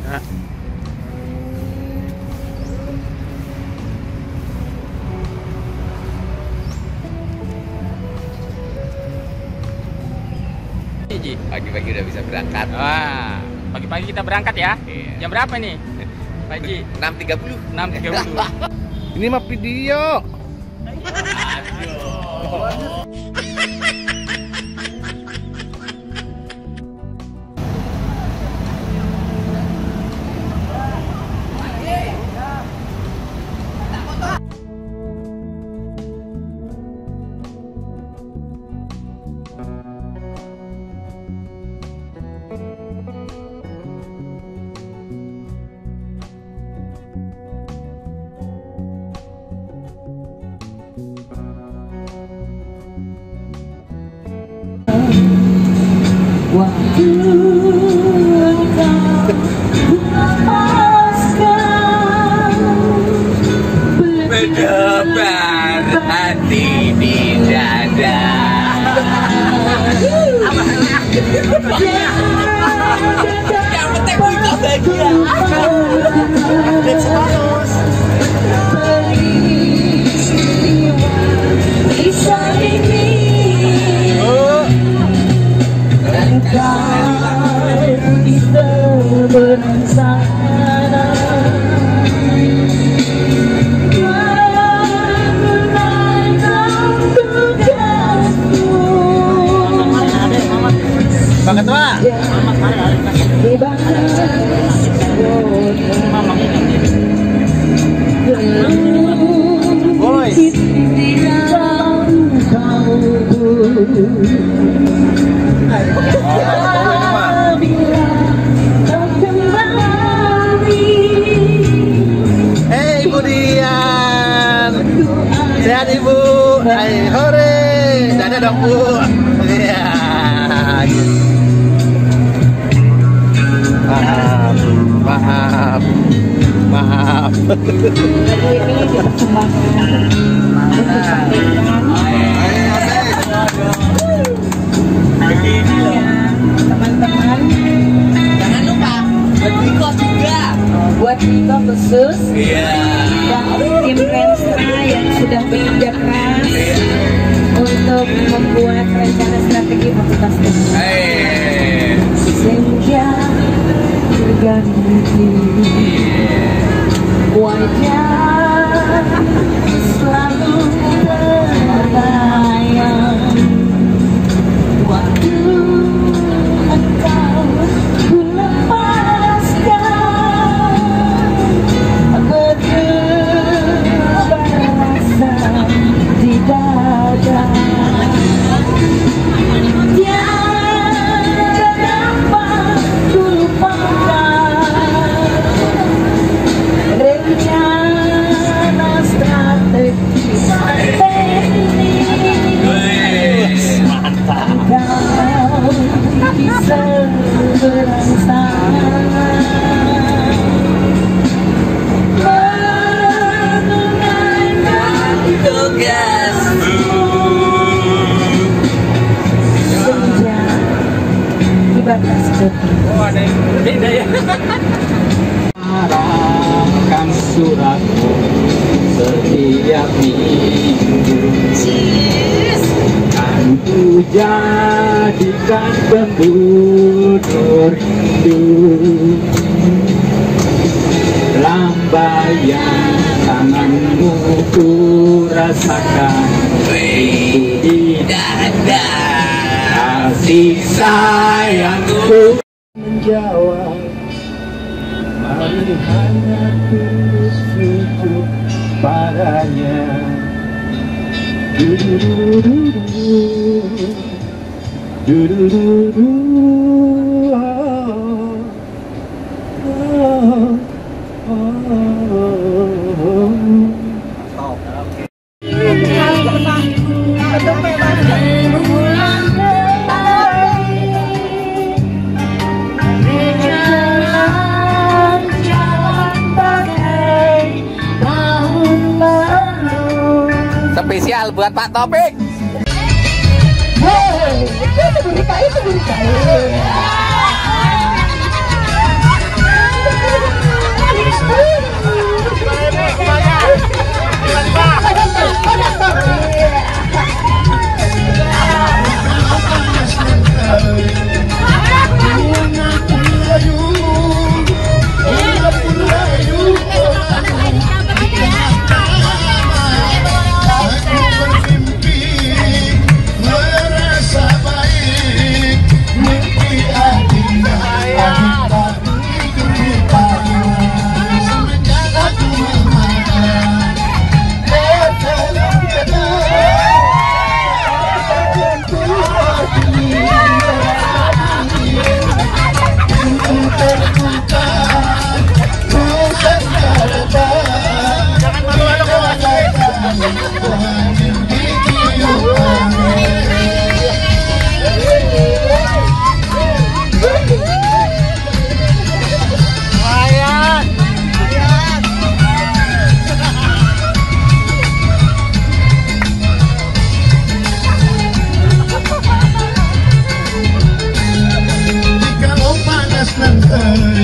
Pagi-pagi udah bisa berangkat. Wah, pagi-pagi kita berangkat ya. Iya. Jam berapa nih, Pak Ji? 6.30. 6.30. Ini mah video. Waktu engkau melepaskan Berdebar hati di dada. Yang penting gue bahagia. Bisa ini engkau di seberang sana menunaikan tugasmu Bang Ketua. di batas Boy. di dalam kalbu. Hei Ibu Dian, sehat Ibu? Hai hore, ada dong Bu. Iya. Maaf, maaf, maaf. Lagu ini dipersembahkan untuk sampaikan teman-teman, Jangan lupa buat Biko juga. buat Biko khusus Iya. dan tim Renstra yang sudah bekerja keras untuk membuat rencana strategi fakultas teknik. Senja berganti wajah selalu terbayang. Waktu engkau ku lepaskan berdebar rasa di dada. Tiada dapat ku lupakan rencana strategis teknik. Kau di seberang sana menunaikan Tugasmu. senja di batas detik. Oh, ada yang beda ya. Arahkan suratmu setiap minggu. Kan ku jadikan pembunuh rindu. Lambaian tanganmu ku rasakan di Dada. kasih sayangku. Menjawab, mari hanya tulus sujud padanya. Du-du-du-du-du, du-du-du-du, oh, oh, oh, oh. Spesial buat Pak Topik. Itu berita.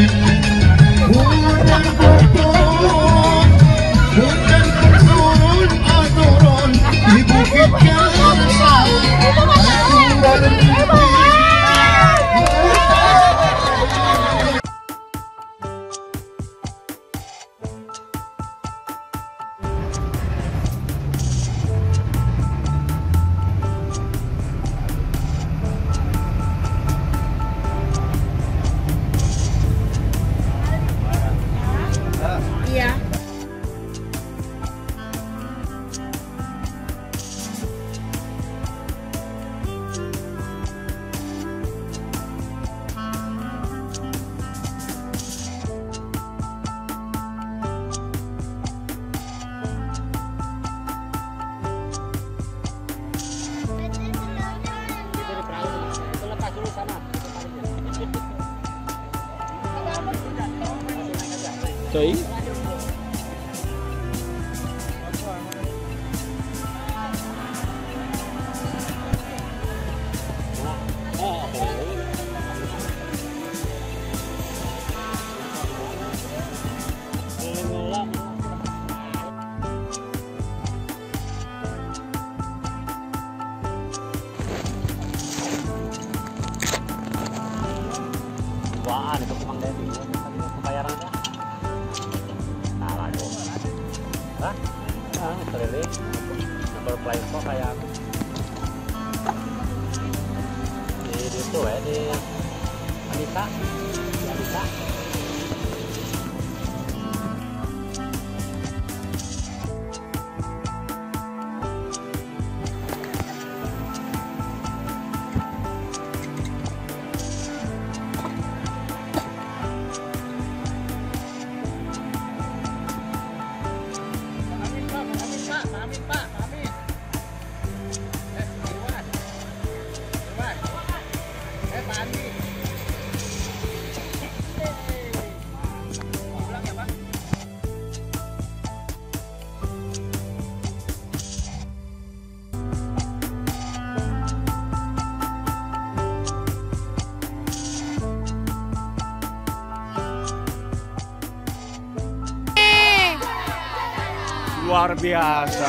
Coy. Wah, itu Mang Dedi. Pembayarannya. Salah dong. Hah? Keliling. Nomor play kok kayak di itu ya di Anissa. Di Anissa. Luar biasa.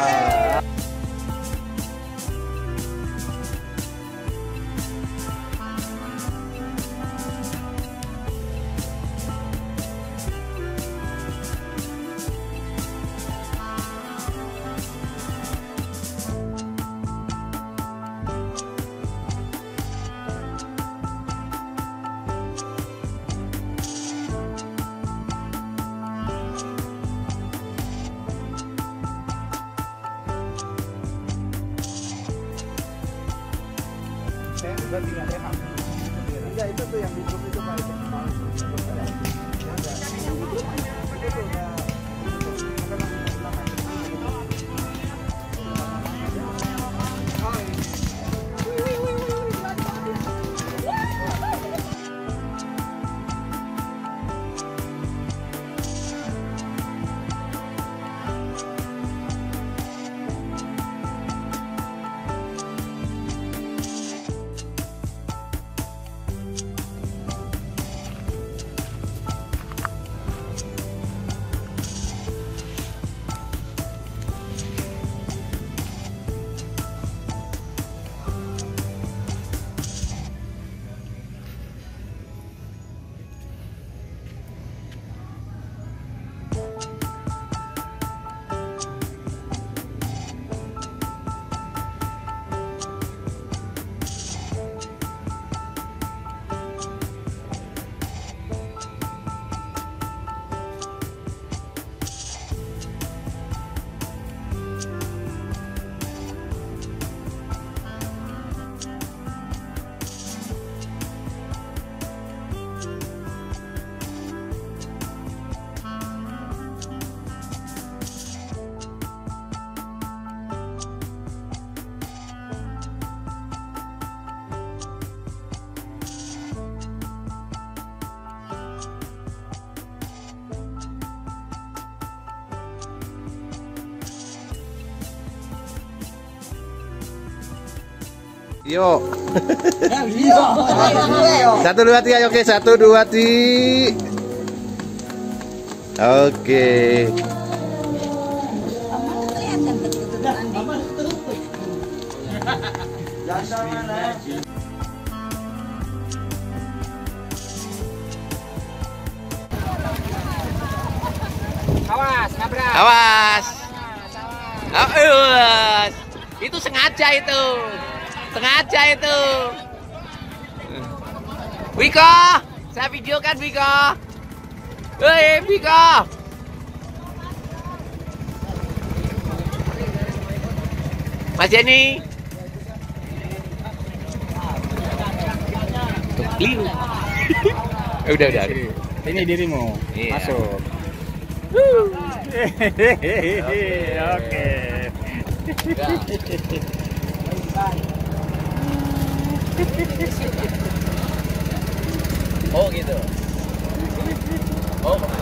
Enggak, itu tuh yang di grup itu Pak. Yuk. 1, 2, 3, oke 1, 2, 3. Oke. Awas, nabrak. Awas. Itu sengaja itu. Sengaja itu. Wiko, saya videokan Wiko. Hei, Wiko. Mas Jenny. Udah. Ini dirimu. Iya. Masuk. Oke. Oh gitu. Oh.